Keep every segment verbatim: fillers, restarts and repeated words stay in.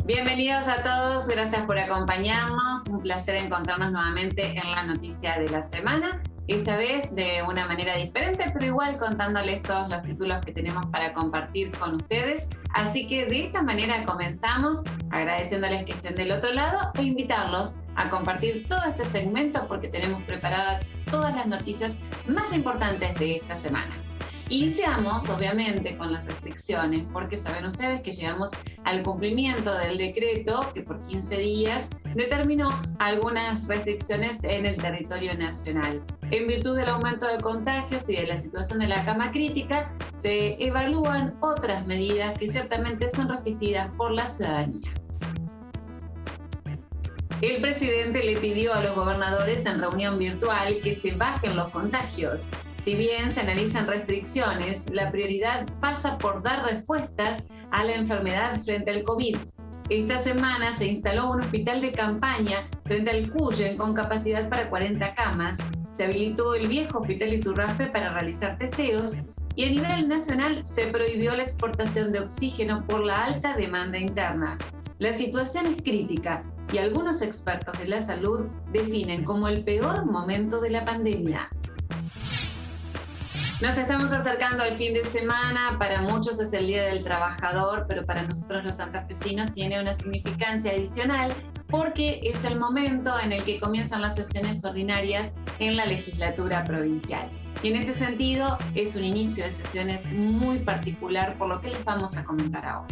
Bienvenidos a todos, gracias por acompañarnos. Un placer encontrarnos nuevamente en la noticia de la semana. Esta vez de una manera diferente, pero igual contándoles todos los títulos que tenemos para compartir con ustedes. Así que de esta manera comenzamos, agradeciéndoles que estén del otro lado e invitarlos a compartir todo este segmento porque tenemos preparadas todas las noticias más importantes de esta semana. Iniciamos, obviamente, con las restricciones, porque saben ustedes que llegamos al cumplimiento del decreto que por quince días determinó algunas restricciones en el territorio nacional. En virtud del aumento de contagios y de la situación de la cama crítica, se evalúan otras medidas que ciertamente son resistidas por la ciudadanía. El presidente le pidió a los gobernadores en reunión virtual que se bajen los contagios. Si bien se analizan restricciones, la prioridad pasa por dar respuestas a la enfermedad frente al COVID. Esta semana se instaló un hospital de campaña frente al Cuyen con capacidad para cuarenta camas. Se habilitó el viejo hospital Iturraspe para realizar testeos y a nivel nacional se prohibió la exportación de oxígeno por la alta demanda interna. La situación es crítica y algunos expertos de la salud definen como el peor momento de la pandemia. Nos estamos acercando al fin de semana, para muchos es el Día del Trabajador, pero para nosotros los santafesinos tiene una significancia adicional porque es el momento en el que comienzan las sesiones ordinarias en la legislatura provincial. Y en este sentido es un inicio de sesiones muy particular, por lo que les vamos a comentar ahora.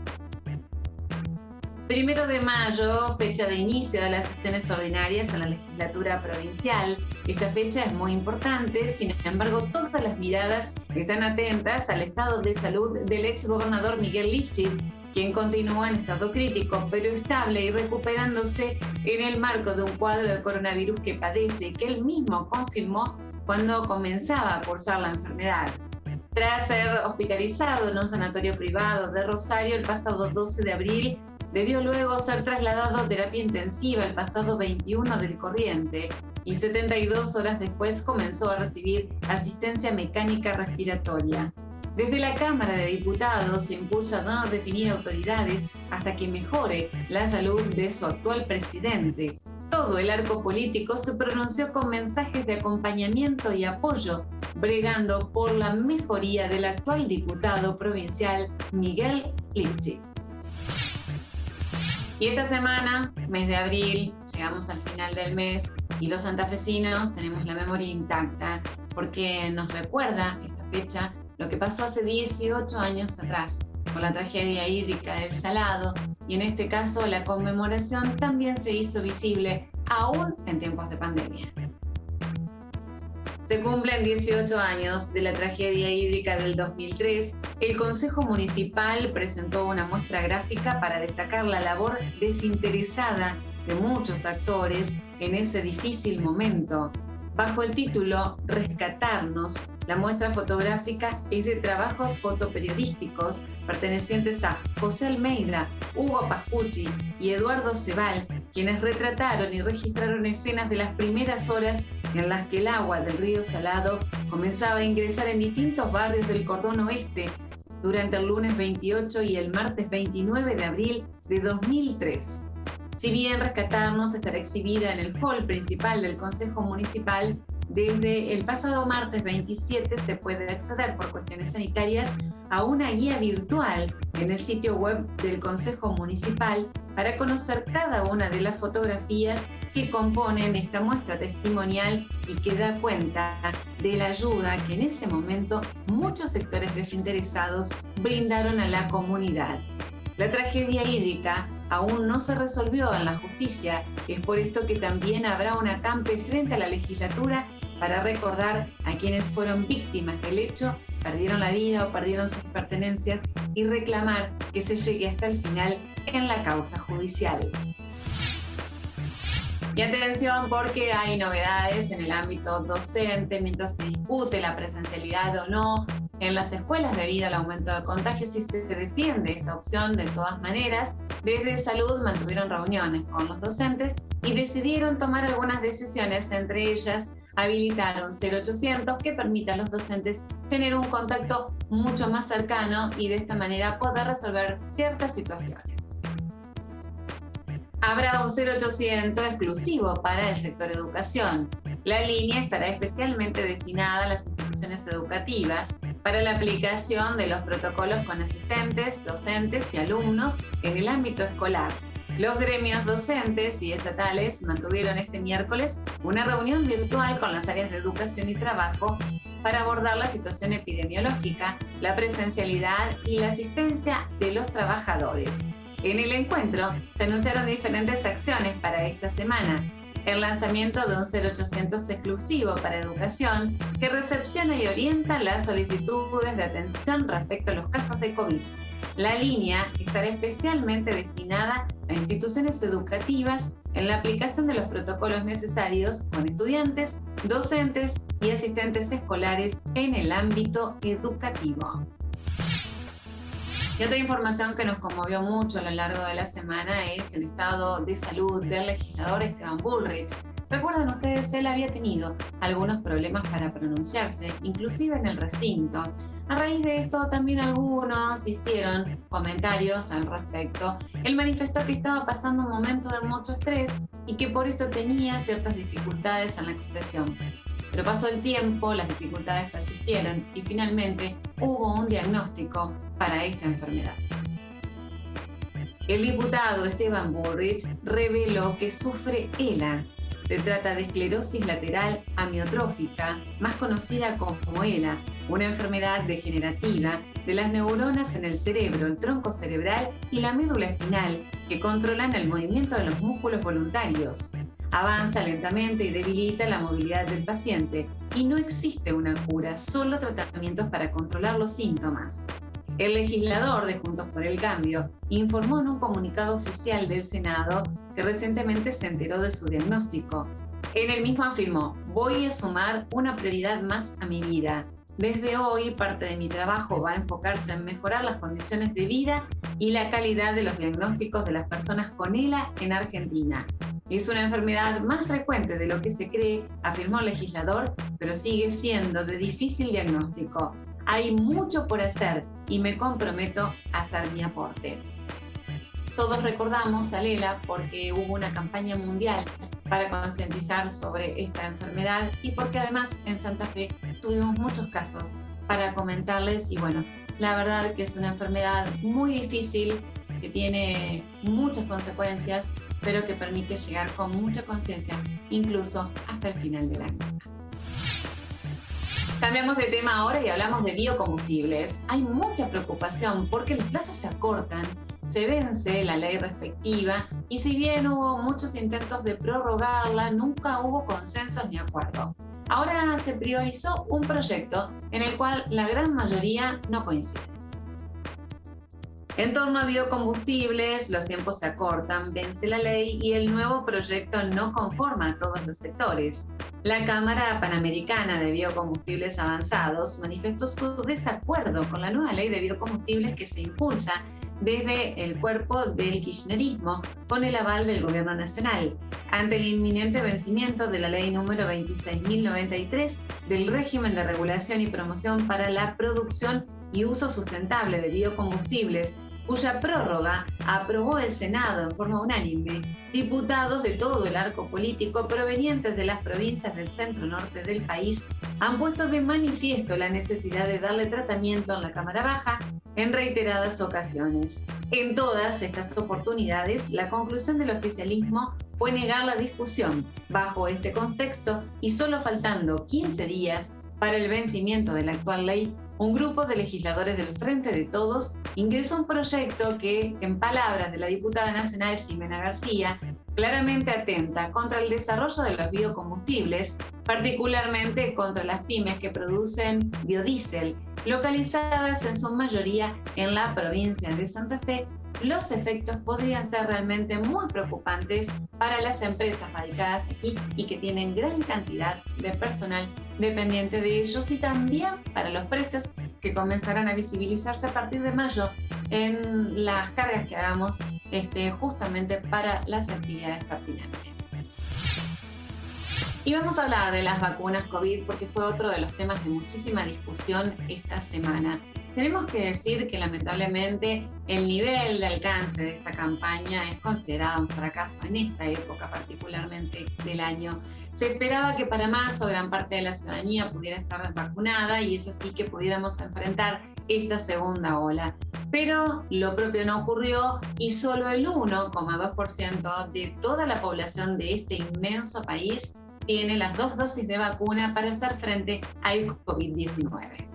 Primero de mayo, fecha de inicio de las sesiones ordinarias en la legislatura provincial. Esta fecha es muy importante, sin embargo, todas las miradas están atentas al estado de salud del ex gobernador Miguel Lichtit, quien continúa en estado crítico, pero estable y recuperándose en el marco de un cuadro de coronavirus que padece, que él mismo confirmó cuando comenzaba a cursar la enfermedad. Tras ser hospitalizado en un sanatorio privado de Rosario el pasado doce de abril, debió luego ser trasladado a terapia intensiva el pasado veintiuno del corriente y setenta y dos horas después comenzó a recibir asistencia mecánica respiratoria. Desde la Cámara de Diputados se impulsa a no definir autoridades hasta que mejore la salud de su actual presidente. Todo el arco político se pronunció con mensajes de acompañamiento y apoyo, bregando por la mejoría del actual diputado provincial Miguel Lichtit. Y esta semana, mes de abril, llegamos al final del mes y los santafesinos tenemos la memoria intacta porque nos recuerda esta fecha lo que pasó hace dieciocho años atrás con la tragedia hídrica del Salado, y en este caso la conmemoración también se hizo visible aún en tiempos de pandemia. Se cumplen dieciocho años de la tragedia hídrica del dos mil tres. El Consejo Municipal presentó una muestra gráfica para destacar la labor desinteresada de muchos actores en ese difícil momento. Bajo el título Rescatarnos, la muestra fotográfica es de trabajos fotoperiodísticos pertenecientes a José Almeida, Hugo Pascucci y Eduardo Cebal, quienes retrataron y registraron escenas de las primeras horas en las que el agua del río Salado comenzaba a ingresar en distintos barrios del cordón oeste durante el lunes veintiocho y el martes veintinueve de abril de dos mil tres. Si bien Rescatarnos estará exhibida en el hall principal del Consejo Municipal, desde el pasado martes veintisiete se puede acceder por cuestiones sanitarias a una guía virtual en el sitio web del Consejo Municipal para conocer cada una de las fotografías que componen esta muestra testimonial y que da cuenta de la ayuda que en ese momento muchos sectores desinteresados brindaron a la comunidad. La tragedia hídrica aún no se resolvió en la justicia, es por esto que también habrá un acampe frente a la legislatura para recordar a quienes fueron víctimas del hecho, perdieron la vida o perdieron sus pertenencias y reclamar que se llegue hasta el final en la causa judicial. Y atención porque hay novedades en el ámbito docente mientras se discute la presencialidad o no en las escuelas debido al aumento de contagios y se defiende esta opción de todas maneras. Desde Salud mantuvieron reuniones con los docentes y decidieron tomar algunas decisiones, entre ellas habilitar un cero ochocientos que permita a los docentes tener un contacto mucho más cercano y de esta manera poder resolver ciertas situaciones. Habrá un cero ochocientos exclusivo para el sector educación. La línea estará especialmente destinada a las instituciones educativas para la aplicación de los protocolos con asistentes, docentes y alumnos en el ámbito escolar. Los gremios docentes y estatales mantuvieron este miércoles una reunión virtual con las áreas de educación y trabajo para abordar la situación epidemiológica, la presencialidad y la asistencia de los trabajadores. En el encuentro se anunciaron diferentes acciones para esta semana. El lanzamiento de un cero ochocientos exclusivo para educación que recepciona y orienta las solicitudes de atención respecto a los casos de COVID. La línea estará especialmente destinada a instituciones educativas en la aplicación de los protocolos necesarios con estudiantes, docentes y asistentes escolares en el ámbito educativo. Y otra información que nos conmovió mucho a lo largo de la semana es el estado de salud del legislador Esteban Bullrich. Recuerdan ustedes, él había tenido algunos problemas para pronunciarse, inclusive en el recinto. A raíz de esto, también algunos hicieron comentarios al respecto. Él manifestó que estaba pasando un momento de mucho estrés y que por esto tenía ciertas dificultades en la expresión. Pero pasó el tiempo, las dificultades persistieron y finalmente hubo un diagnóstico para esta enfermedad. El diputado Esteban Bullrich reveló que sufre E L A. Se trata de esclerosis lateral amiotrófica, más conocida como E L A, una enfermedad degenerativa de las neuronas en el cerebro, el tronco cerebral y la médula espinal, que controlan el movimiento de los músculos voluntarios. Avanza lentamente y debilita la movilidad del paciente, y no existe una cura, solo tratamientos para controlar los síntomas. El legislador de Juntos por el Cambio informó en un comunicado oficial del Senado que recientemente se enteró de su diagnóstico. En el mismo afirmó: voy a sumar una prioridad más a mi vida. Desde hoy, parte de mi trabajo va a enfocarse en mejorar las condiciones de vida y la calidad de los diagnósticos de las personas con E L A en Argentina. Es una enfermedad más frecuente de lo que se cree, afirmó el legislador, pero sigue siendo de difícil diagnóstico. Hay mucho por hacer y me comprometo a hacer mi aporte. Todos recordamos al E L A porque hubo una campaña mundial para concientizar sobre esta enfermedad y porque además en Santa Fe tuvimos muchos casos para comentarles, y bueno, la verdad que es una enfermedad muy difícil, que tiene muchas consecuencias, pero que permite llegar con mucha conciencia, incluso hasta el final del año. Cambiamos de tema ahora y hablamos de biocombustibles. Hay mucha preocupación porque los plazos se acortan, se vence la ley respectiva y si bien hubo muchos intentos de prorrogarla, nunca hubo consensos ni acuerdo. Ahora se priorizó un proyecto en el cual la gran mayoría no coincide. En torno a biocombustibles, los tiempos se acortan, vence la ley y el nuevo proyecto no conforma a todos los sectores. La Cámara Panamericana de Biocombustibles Avanzados manifestó su desacuerdo con la nueva ley de biocombustibles que se impulsa desde el cuerpo del kirchnerismo con el aval del Gobierno Nacional, ante el inminente vencimiento de la ley número veintiséis mil noventa y tres del régimen de regulación y promoción para la producción y uso sustentable de biocombustibles, cuya prórroga aprobó el Senado en forma unánime. Diputados de todo el arco político provenientes de las provincias del centro norte del país han puesto de manifiesto la necesidad de darle tratamiento en la Cámara Baja en reiteradas ocasiones. En todas estas oportunidades, la conclusión del oficialismo fue negar la discusión. Bajo este contexto, y solo faltando quince días para el vencimiento de la actual ley, un grupo de legisladores del Frente de Todos ingresó un proyecto que, en palabras de la diputada nacional Ximena García, claramente atenta contra el desarrollo de los biocombustibles, particularmente contra las pymes que producen biodiesel, localizadas en su mayoría en la provincia de Santa Fe. Los efectos podrían ser realmente muy preocupantes para las empresas radicadas aquí y que tienen gran cantidad de personal dependiente de ellos, y también para los precios que comenzarán a visibilizarse a partir de mayo en las cargas que hagamos este, justamente para las actividades pertinentes. Y vamos a hablar de las vacunas COVID porque fue otro de los temas de muchísima discusión esta semana. Tenemos que decir que lamentablemente el nivel de alcance de esta campaña es considerado un fracaso en esta época particularmente del año. Se esperaba que para marzo gran parte de la ciudadanía pudiera estar vacunada y es así que pudiéramos enfrentar esta segunda ola. Pero lo propio no ocurrió y solo el uno coma dos por ciento de toda la población de este inmenso país tiene las dos dosis de vacuna para hacer frente al COVID diecinueve.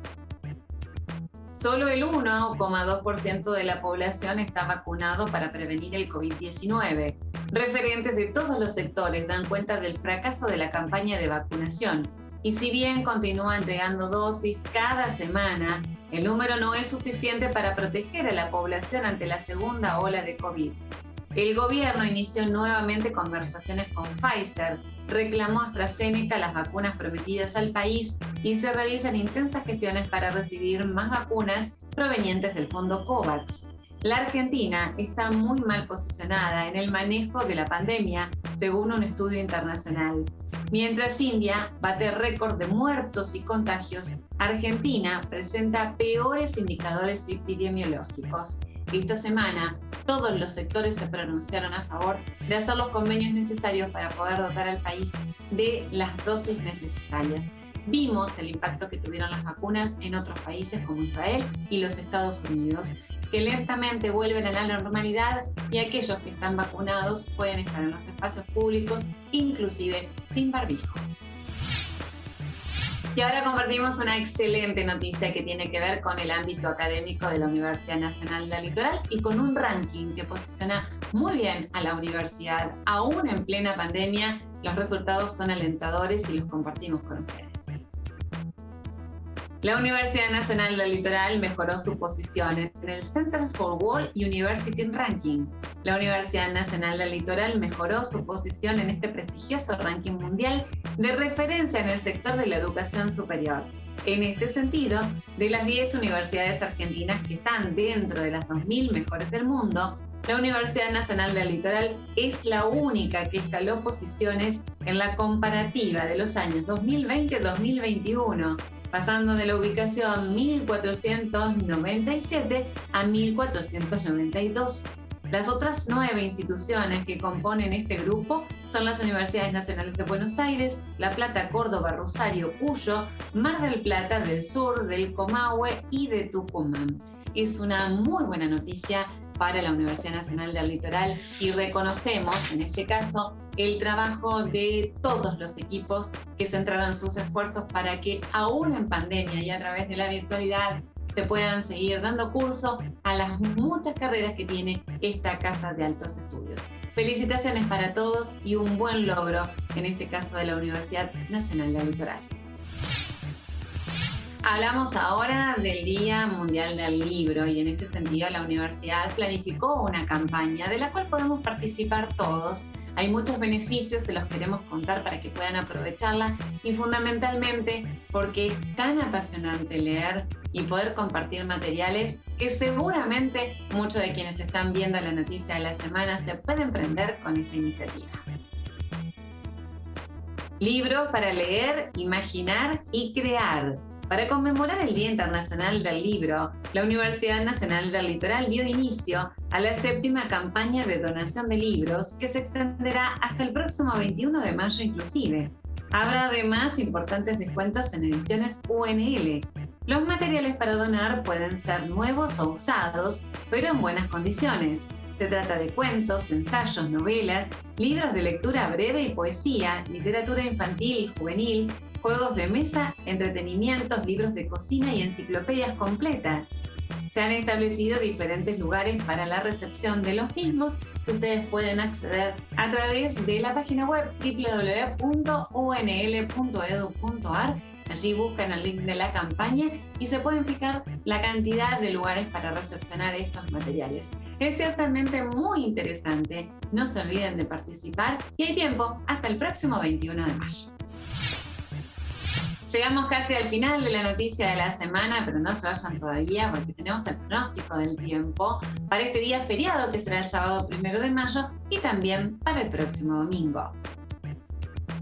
Solo el uno coma dos por ciento de la población está vacunado para prevenir el COVID diecinueve. Referentes de todos los sectores dan cuenta del fracaso de la campaña de vacunación. Y si bien continúa entregando dosis cada semana, el número no es suficiente para proteger a la población ante la segunda ola de COVID. El gobierno inició nuevamente conversaciones con Pfizer, reclamó a AstraZeneca las vacunas prometidas al país y se realizan intensas gestiones para recibir más vacunas provenientes del fondo COVAX. La Argentina está muy mal posicionada en el manejo de la pandemia, según un estudio internacional. Mientras India bate récord de muertos y contagios, Argentina presenta peores indicadores epidemiológicos. Esta semana, todos los sectores se pronunciaron a favor de hacer los convenios necesarios para poder dotar al país de las dosis necesarias. Vimos el impacto que tuvieron las vacunas en otros países como Israel y los Estados Unidos, que lentamente vuelven a la normalidad y aquellos que están vacunados pueden estar en los espacios públicos, inclusive sin barbijo. Y ahora compartimos una excelente noticia que tiene que ver con el ámbito académico de la Universidad Nacional del Litoral y con un ranking que posiciona muy bien a la universidad. Aún en plena pandemia, los resultados son alentadores y los compartimos con ustedes. La Universidad Nacional del Litoral mejoró su posición en el Center for World University Ranking. La Universidad Nacional del Litoral mejoró su posición en este prestigioso ranking mundial de referencia en el sector de la educación superior. En este sentido, de las diez universidades argentinas que están dentro de las dos mil mejores del mundo, la Universidad Nacional del Litoral es la única que escaló posiciones en la comparativa de los años dos mil veinte a dos mil veintiuno, pasando de la ubicación mil cuatrocientos noventa y siete a mil cuatrocientos noventa y dos. Las otras nueve instituciones que componen este grupo son las Universidades Nacionales de Buenos Aires, La Plata, Córdoba, Rosario, Cuyo, Mar del Plata, del Sur, del Comahue y de Tucumán. Es una muy buena noticia para la Universidad Nacional del Litoral y reconocemos, en este caso, el trabajo de todos los equipos que centraron sus esfuerzos para que, aún en pandemia y a través de la virtualidad, se puedan seguir dando curso a las muchas carreras que tiene esta Casa de Altos Estudios. Felicitaciones para todos y un buen logro, en este caso de la Universidad Nacional del Litoral. Hablamos ahora del Día Mundial del Libro y en este sentido la universidad planificó una campaña de la cual podemos participar todos. Hay muchos beneficios, se los queremos contar para que puedan aprovecharla y fundamentalmente porque es tan apasionante leer y poder compartir materiales que seguramente muchos de quienes están viendo la noticia de la semana se pueden prender con esta iniciativa. Libros para leer, imaginar y crear. Para conmemorar el Día Internacional del Libro, la Universidad Nacional del Litoral dio inicio a la séptima campaña de donación de libros que se extenderá hasta el próximo veintiuno de mayo inclusive. Habrá además importantes descuentos en ediciones U N L. Los materiales para donar pueden ser nuevos o usados, pero en buenas condiciones. Se trata de cuentos, ensayos, novelas, libros de lectura breve y poesía, literatura infantil y juvenil, juegos de mesa, entretenimientos, libros de cocina y enciclopedias completas. Se han establecido diferentes lugares para la recepción de los mismos que ustedes pueden acceder a través de la página web doble u doble u doble u punto u n l punto e d u punto a r. Allí buscan el link de la campaña y se pueden fijar la cantidad de lugares para recepcionar estos materiales. Es ciertamente muy interesante. No se olviden de participar y hay tiempo hasta el próximo veintiuno de mayo. Llegamos casi al final de la noticia de la semana, pero no se vayan todavía porque tenemos el pronóstico del tiempo para este día feriado que será el sábado primero de mayo y también para el próximo domingo.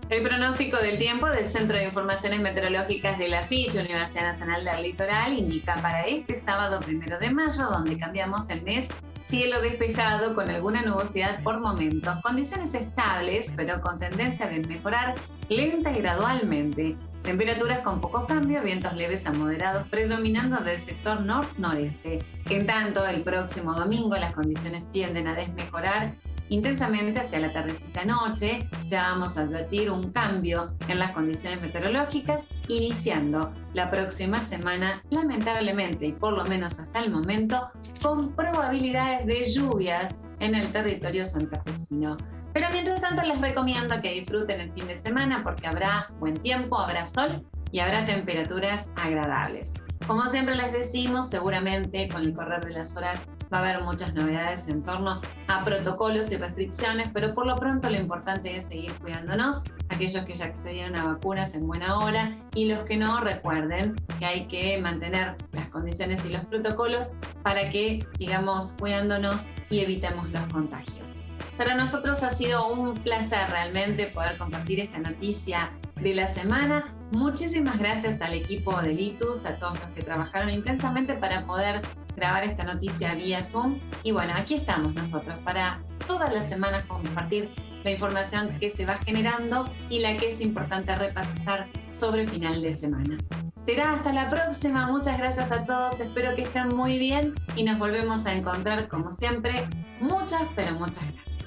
El pronóstico del tiempo del Centro de Informaciones Meteorológicas de la F I C, Universidad Nacional del Litoral, indica para este sábado primero de mayo, donde cambiamos el mes, cielo despejado con alguna nubosidad por momentos, condiciones estables, pero con tendencia de mejorar lenta y gradualmente. Temperaturas con poco cambio, vientos leves a moderados predominando del sector nor-noreste. En tanto, el próximo domingo las condiciones tienden a desmejorar intensamente hacia la tardecita noche. Ya vamos a advertir un cambio en las condiciones meteorológicas, iniciando la próxima semana, lamentablemente, y por lo menos hasta el momento, con probabilidades de lluvias en el territorio santafesino. Pero mientras tanto les recomiendo que disfruten el fin de semana porque habrá buen tiempo, habrá sol y habrá temperaturas agradables. Como siempre les decimos, seguramente con el correr de las horas va a haber muchas novedades en torno a protocolos y restricciones, pero por lo pronto lo importante es seguir cuidándonos. Aquellos que ya accedieron a vacunas en buena hora y los que no, recuerden que hay que mantener las condiciones y los protocolos para que sigamos cuidándonos y evitemos los contagios. Para nosotros ha sido un placer realmente poder compartir esta noticia de la semana. Muchísimas gracias al equipo de Litus, a todos los que trabajaron intensamente para poder grabar esta noticia vía Zoom. Y bueno, aquí estamos nosotros para todas las semanas compartir la información que se va generando y la que es importante repasar sobre final de semana. Será hasta la próxima. Muchas gracias a todos. Espero que estén muy bien y nos volvemos a encontrar como siempre. Muchas, pero muchas gracias.